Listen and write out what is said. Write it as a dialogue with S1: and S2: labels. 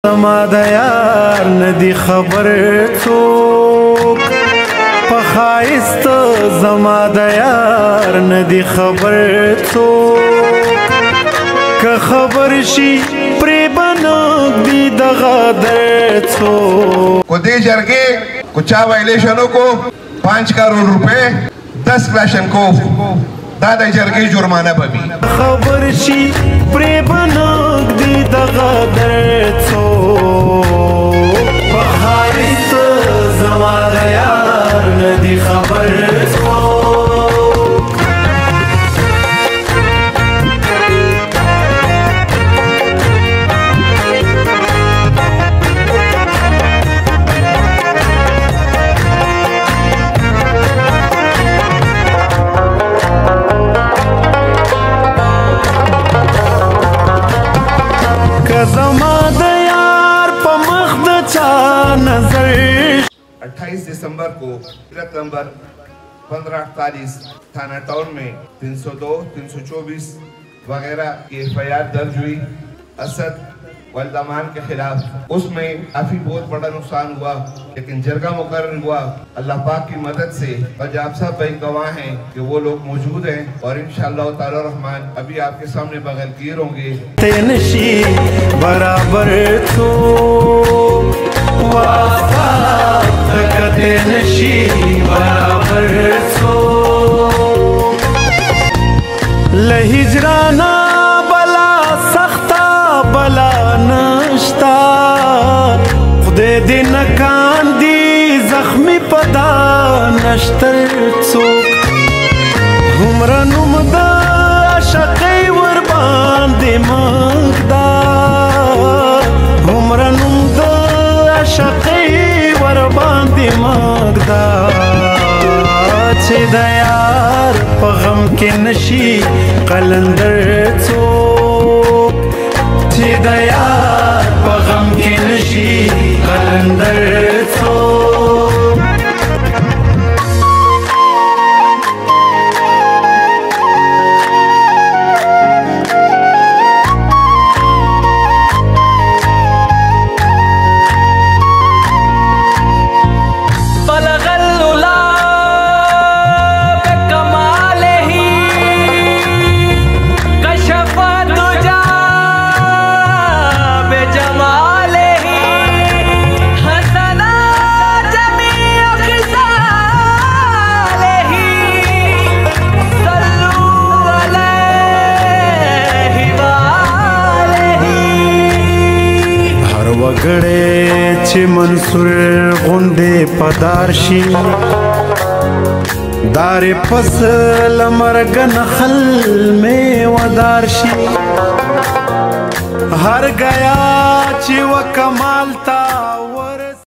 S1: زما د یار ندی خبر څوک په ښایست زما د یار ندی خبر څوک که خبر شي پرې بنږدي دغه درد څوک
S2: को दे जरगे कुछ वायलेशनों को 5 करोड़ रुपए 10 क्लाशनकोव दादा जरगे जुर्माना बबी
S1: खबर शी प्रे बनږدي دغه درد څوک په ښایست زما د یار ندی خبر څوک زما د یار په مخ د چا نظر
S2: 28 दिसंबर को तिलक नंबर 1548 थाना टाउन में 302, 324 वगैरह की एफआईआर दर्ज हुई असद वल्दमान के खिलाफ। उसमें काफी बहुत बड़ा नुकसान हुआ, लेकिन जरगा मुकर्रर हुआ अल्लाह पाक की मदद से। पंजाब साहब भाई गवाह हैं कि वो लोग मौजूद हैं और इंशाअल्लाह ताला रहमान अभी आपके सामने बगैर होंगे।
S1: तेनशी बराबर तो वास्ता तकते नशी बराबर तो लहिजराना बला सख्ता बला नश्ता खुदे दिन कांदी जख्मी पदा नश्तर चोक हुमरा नुमदा शकै वर बांदे मगदा हुमरा नुमदा शकै वर बांदे मगदा چې د یار په غم کې نشي قلندر څوک چې د یار په غم کې نشي قلندر څوک وګړې چې منصور غوندې پدار شي دار پس لمرګ نخل میں ودار شي هر گیا چې و کمال تا